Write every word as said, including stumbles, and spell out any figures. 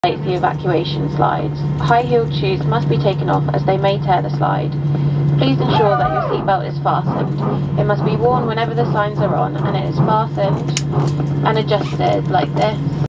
the evacuation slides. High-heeled shoes must be taken off as they may tear the slide. Please ensure that your seatbelt is fastened. It must be worn whenever the signs are on, and it is fastened and adjusted like this.